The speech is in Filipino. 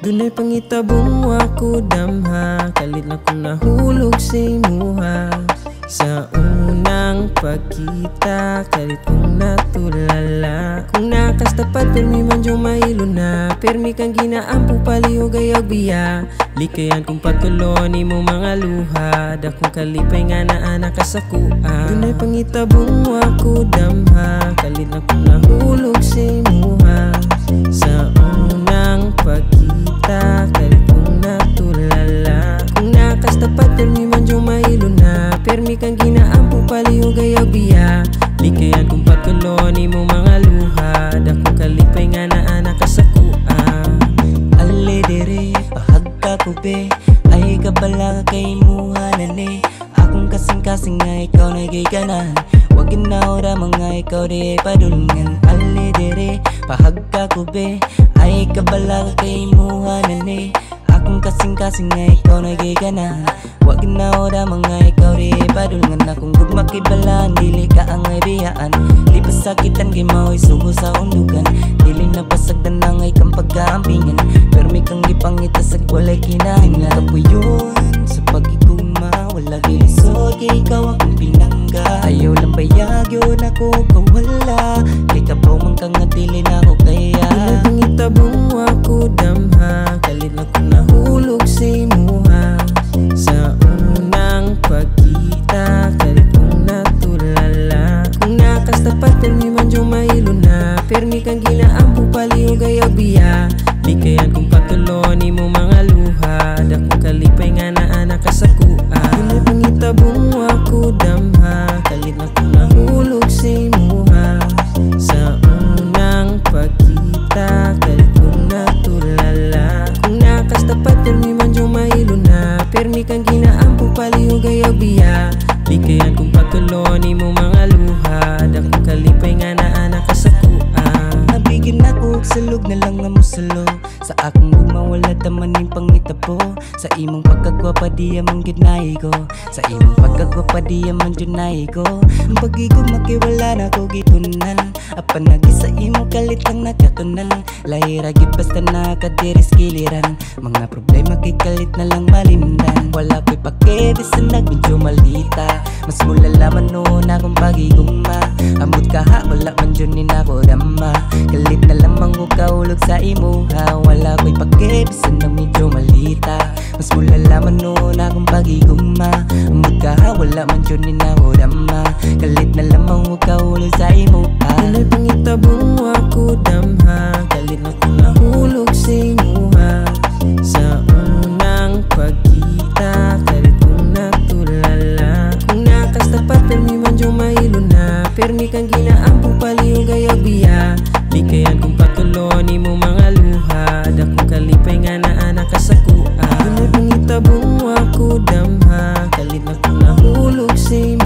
Dunay pangitabong ako damha, kalit na kong nahulog sa imuha. Sa unang pagkita, kalit kong natulala. Kung nakastapat, permi man diyong mahilo na. Permi kang ginaampo palihog ayaw biya. Likayan kong patulon mo mga luha. Dakong kalipay nga na anak kasakuan. Dunay pangitabong ako damha, kalit na kong nahulog sa imuha. Sa unang pagkita, kalit kong natulala. Kung nakastapat, permi man diyong mahilo na. Permi kang ginaampo palihog ayaw biya. Likayan kong patulon mo mga luha. Dakong kalipay nga na anak kasakuan. Ali diri, pahagka ko be. Ay kabala kay muhanan eh. Akong kasing-kasing nga ikaw nagiganahan. Wag ginaura mga ikaw di padulungan. Ali diri, pahagka ko be. Ay kabala kay muhanan eh. Akong kasing-kasing nga ikaw nagiganahan. Wag ginaura mga ikaw di padulungan. Akong gugmakibalaan, dili ka ang ibiyaan. Di pasakitan kay mao'y sugo sa undugan. Dili na pasagdan na ngay kang pagkaampingan. Permi kang gipangita sa walay kinahinga. Kapuyon sa pagiguma, wala gilisod kay ikaw akong pinangga. Ayaw lang bayagyo na ko kawala. Kay kabaw man kang dili na ko kaya. Dunay pangitabong ako damha, kalit na kong nahulog sa imuha. Sa unang pagkita, kalit kong natulala. Kung nakastapat, permi man diyong mahilo na. Permi kang ginaampo palihog ayaw biya. Likayan kong patulon mo mga luha. Dakong kalipay nga na anak kasakuan. Dunay pangitabong ako damha, kalit na kong nahulog sa imuha. Sa unang pagkita, kalit kong natulala. Kung nakastapat, permi man diyong mahilo na. Permi kang ginaampo palihog ayaw biya. Likayan kong patulon mo mga luha. Dakong kalipay nga na anak kasakuan. Nabigyan ako og salog na lang nga musalo. Sa akong gugma wala tamaning pangitabo. Sa imong pagkagwapa diya man gidnay ko. Sa imong pagkagwapa diya man junay ko. Ang pag-igog makiwala na ko gitunan. Apan nagi sa imong kalit lang nakatunan. Lahira gid basta nakadiris giliran. Mga problema kay kalit na lang malimdan. Wala ko'y pake bisan nagmedyo malita. Mas mulalaman noon akong pag-igugma. Amot ka ha, wala man dyan ni nako dama. Kalit na lamang ko kaulog sa imuha. Wala ko'y pake bisan na medyo malita. Mas mulalaman noon akong pag-igugma. Amot ka ha, wala man dyan ni nako dama. Kalit na lamang ko kaulog sa imuha. Dunay pangitabong ako damha, kalit na kong nahulog sa imuha. Sa unang pagkita, kalit kong natulala. Kung nakastapat, permi man diyong mahilo na. Permi kang ginaampo palihog ayaw biya. Likayan kong patulon mo mga luha. Dakong kalipay nga na anak kasakuan. Dunay pangitabong ako damha, kalit na kong nahulog sa imuha.